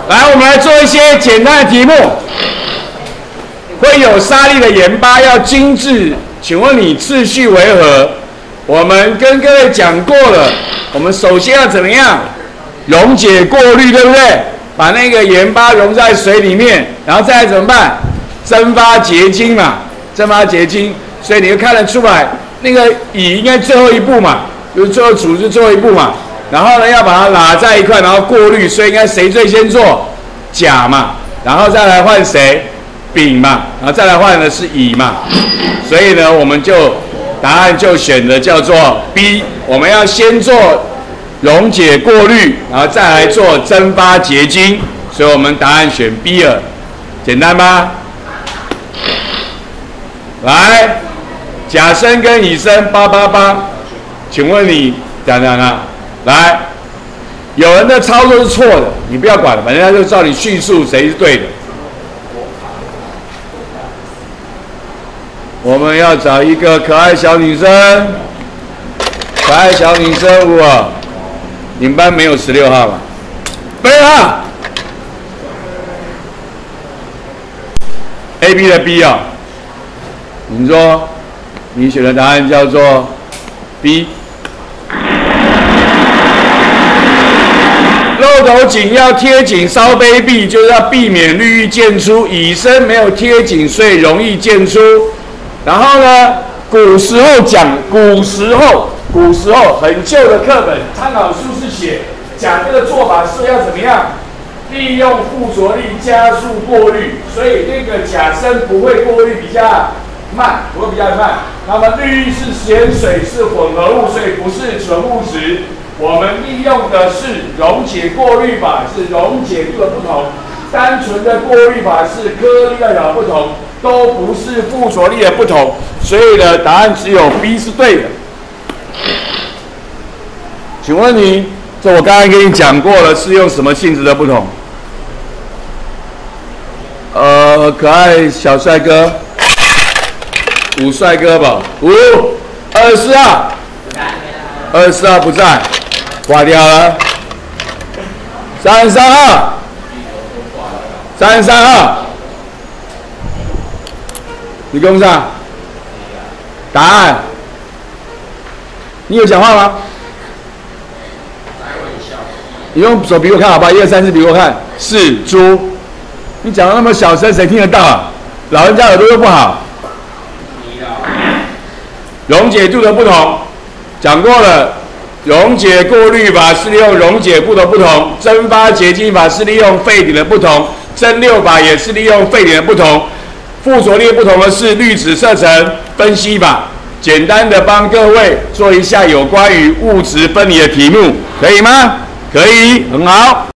来，我们来做一些简单的题目，会有沙粒的盐巴要精致，请问你次序为何？我们跟各位讲过了，我们首先要怎么样？溶解过滤，对不对？把那个盐巴溶在水里面，然后再来怎么办？蒸发结晶嘛，蒸发结晶，所以你就看得出来，那个乙应该最后一步嘛，就是最后煮是最后一步嘛。然后呢，要把它拉在一块，然后过滤，所以应该谁最先做？甲嘛，然后再来换谁？丙嘛，然后再来换的是乙嘛。所以呢，我们就答案就选的叫做 B， 我们要先做溶解过滤，然后再来做蒸发结晶，所以我们答案选 B 了，简单吧？来，甲砷跟乙砷888，请问你讲啊？来，有人的操作是错的，你不要管了，反正他就照你叙述谁是对的。我们要找一个可爱小女生，可爱小女生我，你们班没有16号吧？没有啊 ，A B 的 B 啊，你说你选的答案叫做 B。漏斗井要贴紧烧杯壁，就是要避免氯液溅出。乙砷没有贴紧，所以容易溅出。然后呢，古时候很旧的课本参考书是写讲这个做法是要怎么样？利用附着力加速过滤，所以那个甲砷不会过滤比较慢，不会比较慢。那么氯液是咸水是混合物，所以不是纯物质。我们利用的是溶解过滤法，是溶解度的不同；单纯的过滤法是颗粒大小不同，都不是附着力的不同。所以呢，答案只有 B 是对的。请问你，这我刚才跟你讲过了，是用什么性质的不同？可爱小帅哥，吴帅哥吧，24号，24号不在。挂掉了，33号，33号，你跟不上？答案，你有讲话吗？你用手比我看好不好？1、2、3次比我看。是猪，你讲的那么小声，谁听得到啊？老人家耳朵又不好。溶解度的不同，讲过了。溶解过滤法是利用溶解度的不同，蒸发结晶法是利用沸点的不同，蒸馏法也是利用沸点的不同。附着力不同的是滤纸射程分析法。简单的帮各位做一下有关于物质分离的题目，可以吗？可以，很好。